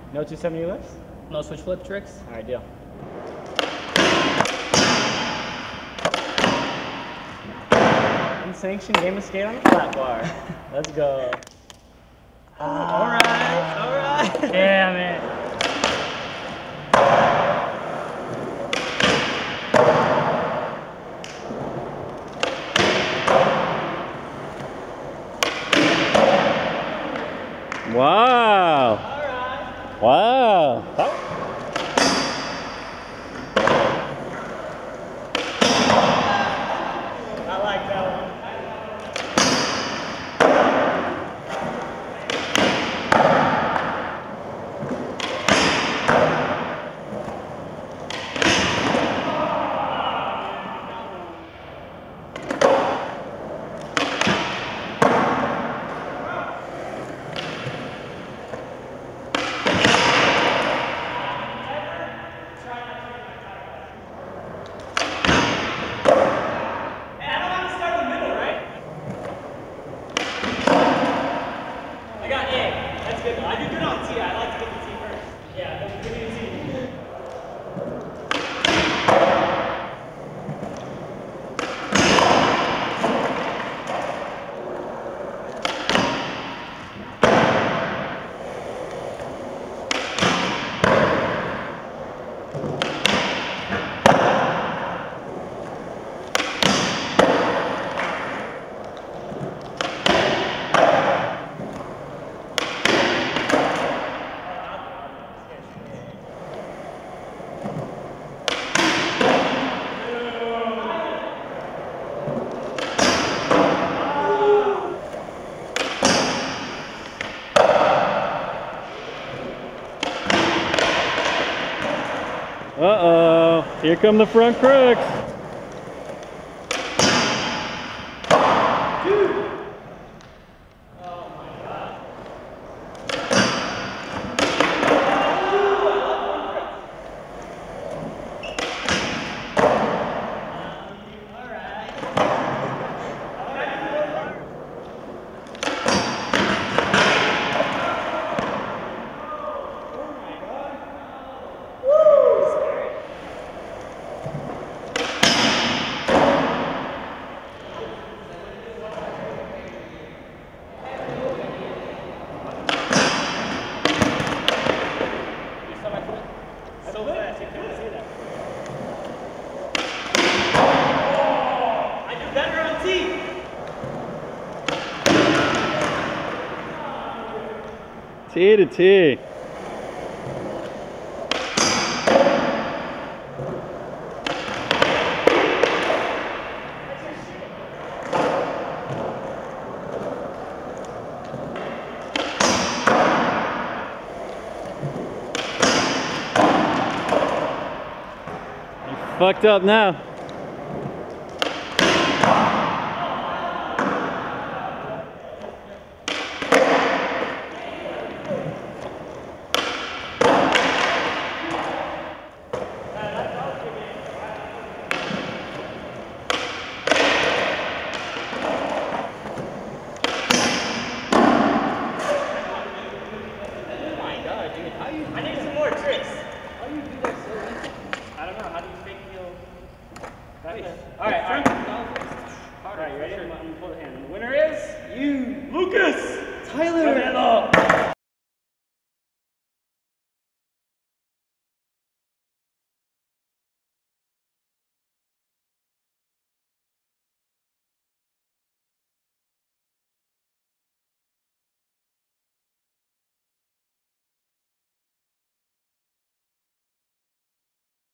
No 270 lifts? No switch flip tricks? All right, deal. Unsanctioned game of skate on the flat bar. Let's go. All right. Damn it. Wow. All right. Wow. I like that one. I do good on T. I like to get the T first. Yeah, give me the T. Uh-oh, here come the front crooks. So fast, you couldn't see that. I do better on T. T to T. Fucked up now. I need some more tricks. How do you do that so easy? I don't know. How do you fake feel? Alright, alright. Alright, you ready? I'm gonna pull the hand. The winner is you, Lucas! Tyler! Rabelo!